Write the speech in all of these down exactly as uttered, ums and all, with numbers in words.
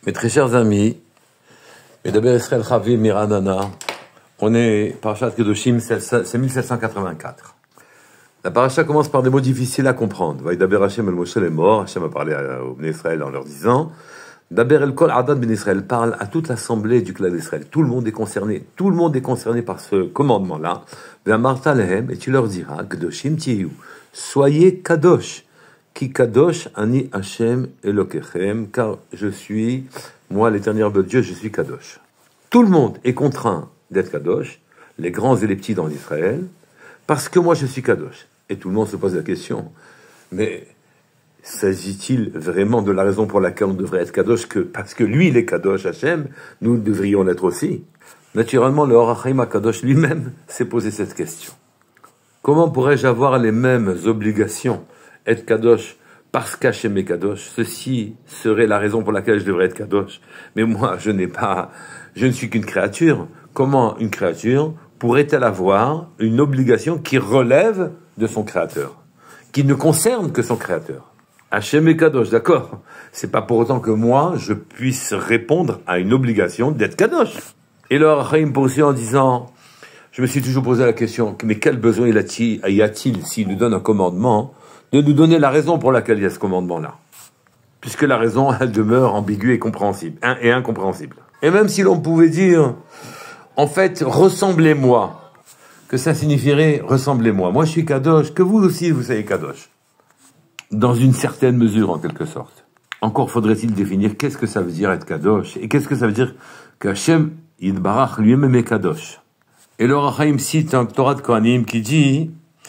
Mes très chers amis, Medaber Israël Chavim Miranana, on est Parashat Kedoshim, c'est mille sept cent quatre-vingt-quatre. La paracha commence par des mots difficiles à comprendre. Vaïdaber Hashem el Moshe est mort. Hashem a parlé aux Bnei Israël en leur disant Daber el Kol Adad Ben Israël, parle à toute l'assemblée du clan d'Israël. Tout le monde est concerné. Tout le monde est concerné par ce commandement-là. Ve'amarta lehem, et tu leur diras Kedoshim tiyu, soyez kadosh. Ki kadosh ani Hashem Elokechem, car je suis, moi l'éternel de Dieu, je suis kadosh. Tout le monde est contraint d'être kadosh, les grands et les petits dans Israël, parce que moi je suis kadosh. Et tout le monde se pose la question, mais s'agit-il vraiment de la raison pour laquelle on devrait être kadosh, que parce que lui il est kadosh Hashem, nous devrions l'être aussi? Naturellement, le Or HaChaim HaKadosh lui-même s'est posé cette question. Comment pourrais-je avoir les mêmes obligations, être kadosh parce qu'Hachem est kadosh? Ceci serait la raison pour laquelle je devrais être kadosh. Mais moi, je n'ai pas, je ne suis qu'une créature. Comment une créature pourrait-elle avoir une obligation qui relève de son créateur, qui ne concerne que son créateur? Hachem est kadosh, d'accord. C'est pas pour autant que moi, je puisse répondre à une obligation d'être kadosh. Et le Or HaChaim poursuit en disant, je me suis toujours posé la question, mais quel besoin y a-t-il s'il nous donne un commandement, de nous donner la raison pour laquelle il y a ce commandement-là? Puisque la raison, elle demeure ambiguë et compréhensible, hein, et incompréhensible. Et même si l'on pouvait dire, en fait, ressemblez-moi, que ça signifierait ressemblez-moi. Moi, je suis kadosh, que vous aussi, vous soyez kadosh. Dans une certaine mesure, en quelque sorte. Encore faudrait-il définir qu'est-ce que ça veut dire être kadosh, et qu'est-ce que ça veut dire qu'Hachem Yitbarach lui-même est kadosh. Et le Or HaChaim cite un Torah de Kohanim qui dit,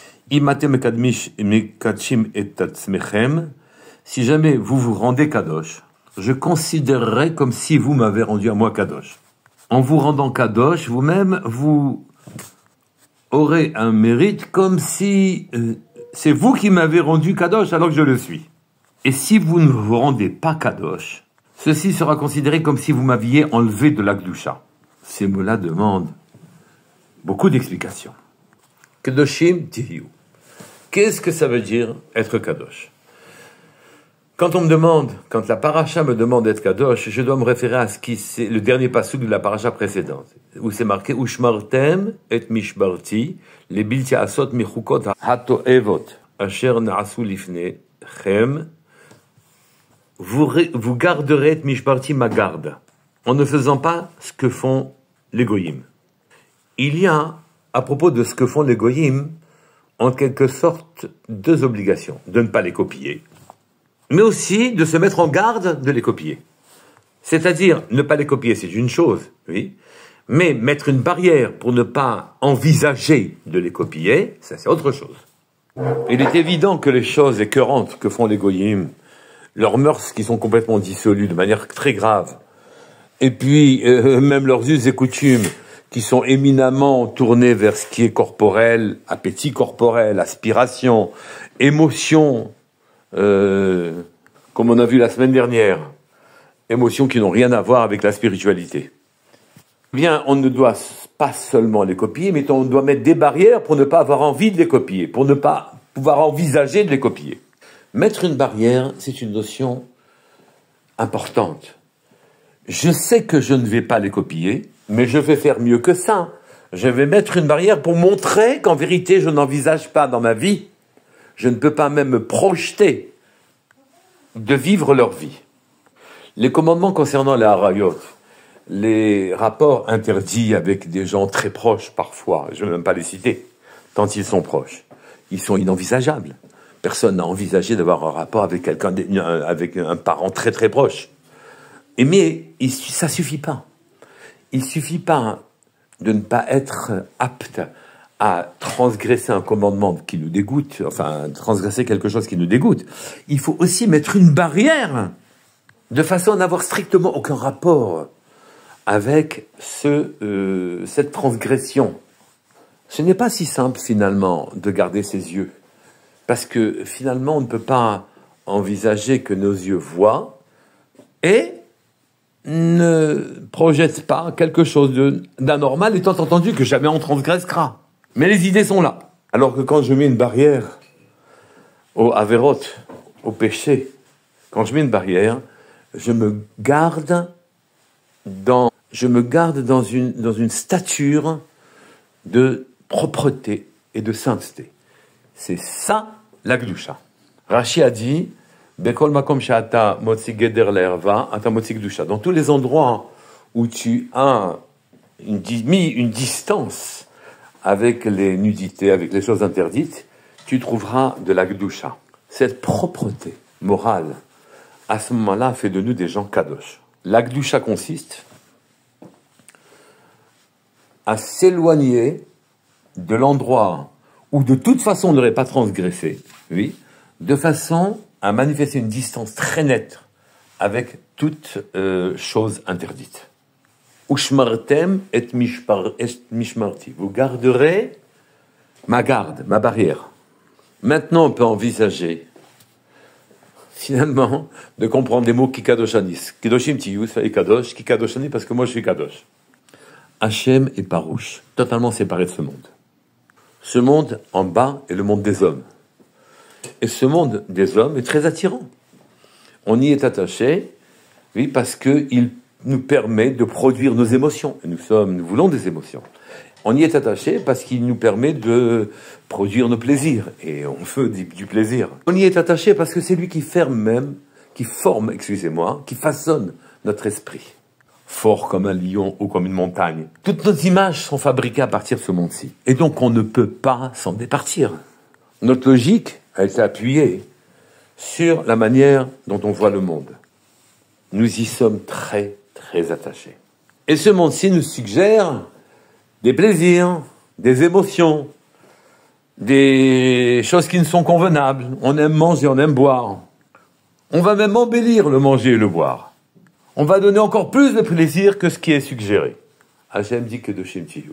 si jamais vous vous rendez kadosh, je considérerai comme si vous m'avez rendu à moi kadosh. En vous rendant kadosh, vous-même, vous aurez un mérite comme si euh, c'est vous qui m'avez rendu kadosh alors que je le suis. Et si vous ne vous rendez pas kadosh, ceci sera considéré comme si vous m'aviez enlevé de la Gdusha. Ces mots-là demandent beaucoup d'explications. Kedoshim tiyu. Qu'est-ce que ça veut dire être kadosh? Quand on me demande, quand la paracha me demande d'être kadosh, je dois me référer à ce qui c'est le dernier pasuk de la paracha précédente, où c'est marqué Ushmartem et mishbarti les bilti asot michukot hatoevot asher naasu lifnechem. Vous vous garderez et mishbarti ma garde, en ne faisant pas ce que font les goyim. Il y a, à propos de ce que font les goyim, en quelque sorte, deux obligations. De ne pas les copier, mais aussi de se mettre en garde de les copier. C'est-à-dire, ne pas les copier, c'est une chose, oui, mais mettre une barrière pour ne pas envisager de les copier, ça c'est autre chose. Il est évident que les choses écœurantes que font les goyim, leurs mœurs qui sont complètement dissolues de manière très grave, et puis euh, même leurs us et coutumes, qui sont éminemment tournés vers ce qui est corporel, appétit corporel, aspiration, émotion, euh, comme on a vu la semaine dernière, émotions qui n'ont rien à voir avec la spiritualité. Bien, on ne doit pas seulement les copier, mais on doit mettre des barrières pour ne pas avoir envie de les copier, pour ne pas pouvoir envisager de les copier. Mettre une barrière, c'est une notion importante. Je sais que je ne vais pas les copier, mais je vais faire mieux que ça. Je vais mettre une barrière pour montrer qu'en vérité, je n'envisage pas dans ma vie, je ne peux pas même me projeter de vivre leur vie. Les commandements concernant les harayot, les rapports interdits avec des gens très proches parfois, je ne vais même pas les citer, tant ils sont proches, ils sont inenvisageables. Personne n'a envisagé d'avoir un rapport avec quelqu'un, avec un parent très très proche. Et mais ça suffit pas. Il suffit pas de ne pas être apte à transgresser un commandement qui nous dégoûte, enfin, transgresser quelque chose qui nous dégoûte. Il faut aussi mettre une barrière, de façon à n'avoir strictement aucun rapport avec ce, euh, cette transgression. Ce n'est pas si simple, finalement, de garder ses yeux. Parce que, finalement, on ne peut pas envisager que nos yeux voient et ne projette pas quelque chose d'anormal, étant entendu que jamais on transgressera. Mais les idées sont là. Alors que quand je mets une barrière au averot, au péché, quand je mets une barrière, je me garde dans, je me garde dans une, dans une stature de propreté et de sainteté. C'est ça, la Gdusha. Rashi a dit, Bekol makom she'ata motzi geder le'erva, ata motzi Gdusha. Dans tous les endroits où tu as une, mis une distance avec les nudités, avec les choses interdites, tu trouveras de la Gdusha. Cette propreté morale, à ce moment-là, fait de nous des gens kadosh. La Gdusha consiste à s'éloigner de l'endroit où de toute façon on n'aurait pas transgressé, oui, de façon à manifester une distance très nette avec toute euh, chose interdite. Ushmartem et mishmarti. Vous garderez ma garde, ma barrière. Maintenant, on peut envisager, finalement, de comprendre les mots Kikadoshanis. Kidoshim tiyu, ça est Kadosh, Kikadoshani, parce que moi je suis Kadosh. Hachem et Parouche, totalement séparés de ce monde. Ce monde en bas est le monde des hommes. Et ce monde des hommes est très attirant. On y est attaché, oui, parce qu'il nous permet de produire nos émotions. Et nous sommes, nous voulons des émotions. On y est attaché parce qu'il nous permet de produire nos plaisirs. Et on veut du, du plaisir. On y est attaché parce que c'est lui qui ferme même, qui forme, excusez-moi, qui façonne notre esprit. Fort comme un lion ou comme une montagne. Toutes nos images sont fabriquées à partir de ce monde-ci. Et donc on ne peut pas s'en départir. Notre logique a été appuyée sur la manière dont on voit le monde. Nous y sommes très, très attachés. Et ce monde-ci nous suggère des plaisirs, des émotions, des choses qui ne sont convenables. On aime manger, on aime boire. On va même embellir le manger et le boire. On va donner encore plus de plaisir que ce qui est suggéré. Hachem dit que de Shemtiyu.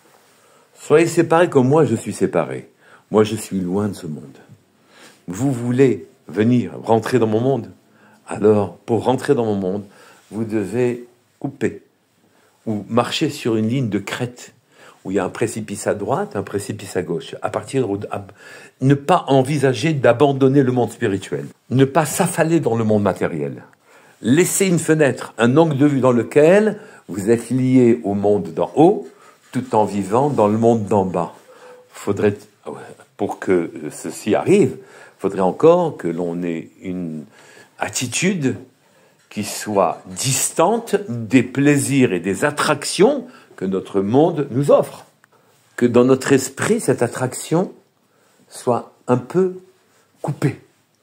Soyez séparés comme moi je suis séparé. Moi je suis loin de ce monde. Vous voulez venir, rentrer dans mon monde. Alors, pour rentrer dans mon monde, vous devez couper ou marcher sur une ligne de crête où il y a un précipice à droite, un précipice à gauche. À partir de, à, ne pas envisager d'abandonner le monde spirituel. Ne pas s'affaler dans le monde matériel. Laissez une fenêtre, un angle de vue dans lequel vous êtes lié au monde d'en haut, tout en vivant dans le monde d'en bas. Faudrait, pour que ceci arrive, il faudrait encore que l'on ait une attitude qui soit distante des plaisirs et des attractions que notre monde nous offre. Que dans notre esprit, cette attraction soit un peu coupée,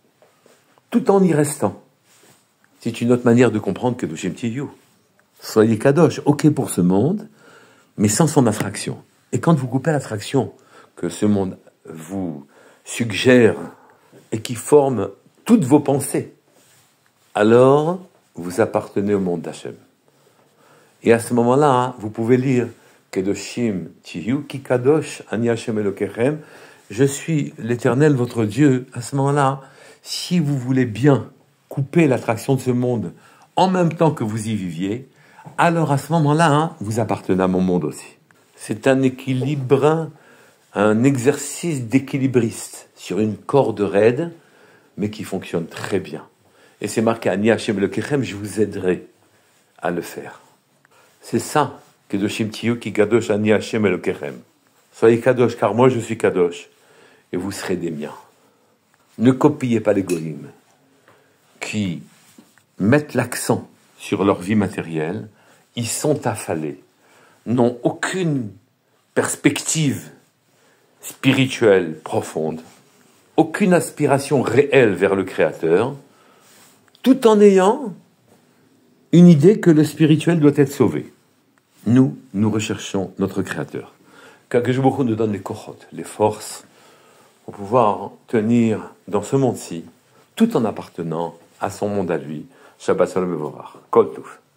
tout en y restant. C'est une autre manière de comprendre que Kedoshim Tiyu. Soyez Kadosh, ok pour ce monde, mais sans son attraction. Et quand vous coupez l'attraction que ce monde vous suggère et qui forme toutes vos pensées, alors vous appartenez au monde d'Hachem. Et à ce moment-là, vous pouvez lire Kedoshim Tiyu, Ki Kadosh Ani Hachem Elokechem. Je suis l'Éternel, votre Dieu. À ce moment-là, si vous voulez bien couper l'attraction de ce monde en même temps que vous y viviez, alors à ce moment-là, hein, vous appartenez à mon monde aussi. C'est un équilibre, un exercice d'équilibriste sur une corde raide, mais qui fonctionne très bien. Et c'est marqué Ani Hachem Elokechem, je vous aiderai à le faire. C'est ça, Kedoshim Tiyu Ki Kadosh Ani Hachem Elokechem. Soyez Kadosh, car moi je suis Kadosh, et vous serez des miens. Ne copiez pas les goïms qui mettent l'accent sur leur vie matérielle, ils sont affalés, n'ont aucune perspective spirituelle profonde, aucune aspiration réelle vers le Créateur, tout en ayant une idée que le spirituel doit être sauvé. Nous, nous recherchons notre Créateur. Qu'Akadosh Baruch Hu nous donne les kochot, les forces, pour pouvoir tenir dans ce monde-ci, tout en appartenant à son monde à lui. Shabbat Shalom Mevorach. Kol Touf.